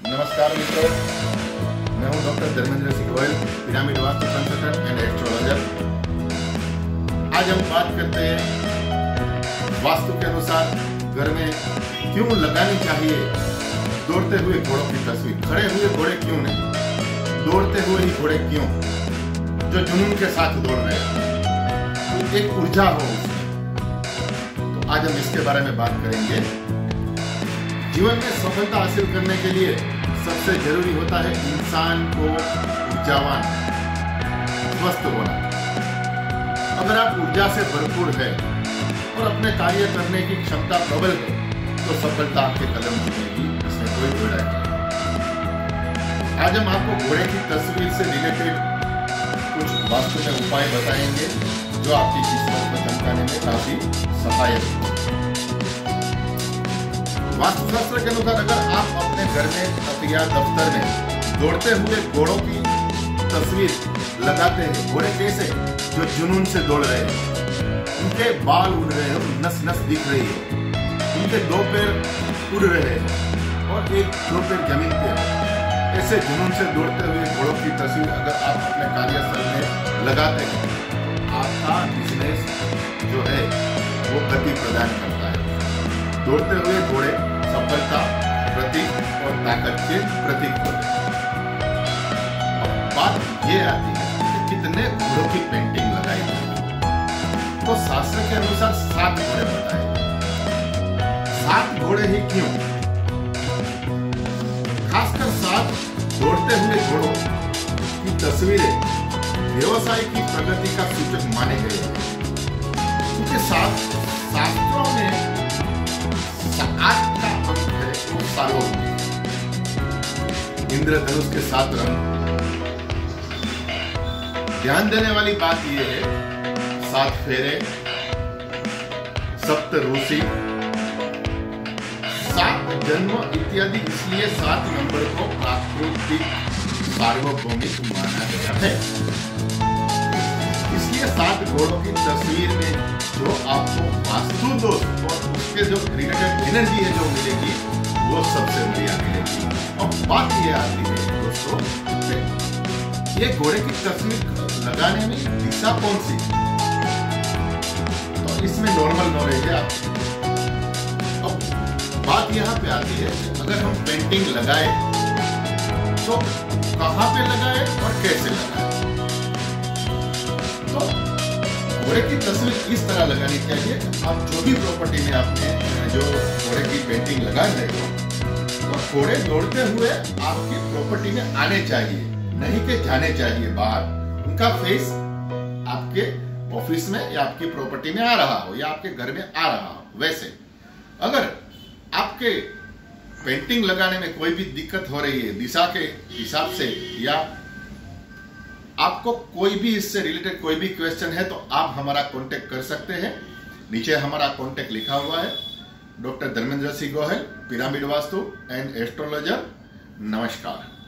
नमस्कार मित्रों, मैं हूं doctor Dharmendra Singh Goyal, pyramid vastu consultant and astrologer. आज हम बात करते हैं वास्तु के अनुसार घर में क्यों लगानी चाहिए दौड़ते हुए घोड़ों की तस्वीर। खड़े हुए घोड़े क्यों नहीं, दौड़ते हुए ही घोड़े क्यों, जो जुनून के साथ दौड़ रहे हैं, तो एक ऊर्जा हो उसमें। तो आज हम इसके बारे में बात करेंगे। जीवन में सफलता हासिल करने के लिए सबसे जरूरी होता है इंसान को ऊर्जावान, स्वस्थ होना। अगर आप ऊर्जा से भरपूर है और अपने कार्य करने की क्षमता प्रबल है तो सफलता आपके कदम चुमेगी, इसमें कोई दो राय नहीं। आज हम आपको घोड़े की तस्वीर से रिलेटेड कुछ वास्तु में उपाय बताएंगे जो आपकी किस्मत को चमकाने में काफी सहायक होगा। वास्तुशास्त्र के अनुसार अगर आप अपने घर में या दफ्तर में दौड़ते हुए घोड़ों की तस्वीर लगाते हैं, घोड़े कैसे, जो जुनून से दौड़ रहे हैं, उनके बाल उड़ रहे हैं, नस नस दिख रही है, उनके दो पैर उड़ रहे हैं और एक दो पैर जमीन पे है, ऐसे जुनून से दौड़ते हुए घोड़ों की तस्वीर अगर आप अपने कार्यस्थल में लगाते हैं तो आपका बिजनेस जो है वो गति प्रदान करता है। दौड़ते हुए घोड़े सफलता प्रतीक और ताकत के प्रतीक होते हैं। बात ये आती है कि कितने घोड़ों की पेंटिंग लगाई जाए, तो शास्त्र के अनुसार 7 घोड़े बताए। 7 घोड़े ही क्यों? खासकर 7 दौड़ते हुए घोड़ों की तस्वीरें व्यवसाय की प्रगति का सूचक माने गए हैं, क्योंकि शास्त्रों में 8 का अंक है वो सार्वभौमिक। इंद्रधनुष के 7 रंग। ध्यान देने वाली बात यह है 7 फेरे, सप्त ऋषि, 7 जन्म इत्यादि, इसलिए 7 नंबर को प्राकृतिक सार्वभौमिक माना गया है। इसलिए 7 घोड़ों की तस्वीर में जो आपको वास्तु दोष और उसके जो रिलेटेड एनर्जी है जो मिलेगी वो सबसे बढ़िया मिलेगी। और बात ये आती है दोस्तों, ये घोड़े की तस्वीर लगाने में दिशा कौन सी, तो इसमें नॉर्मल नॉलेज है आप। अब बात यहाँ पे आती है अगर हम पेंटिंग लगाए तो कहाँ पे लगाए और कैसे लगाए। तो घोड़े की तस्वीर इस तरह लगानी चाहिए, आप जो भी प्रॉपर्टी में आपने जो घोड़े की पेंटिंग लगा रहे हो तो घोड़े दौड़ते हुए आपकी प्रॉपर्टी में आने चाहिए, नहीं कि जाने चाहिए बाहर। उनका फेस आपके ऑफिस में या आपकी प्रॉपर्टी में आ रहा हो या आपके घर में आ रहा हो। वैसे अगर आपके पेंटिंग लगाने में कोई भी दिक्कत हो रही है दिशा के हिसाब से, या आपको कोई भी इससे रिलेटेड कोई भी क्वेश्चन है तो आप हमारा कांटेक्ट कर सकते हैं। नीचे हमारा कांटेक्ट लिखा हुआ है, doctor Dharmendra Singh Goyal, pyramid vastu and astrologer. नमस्कार।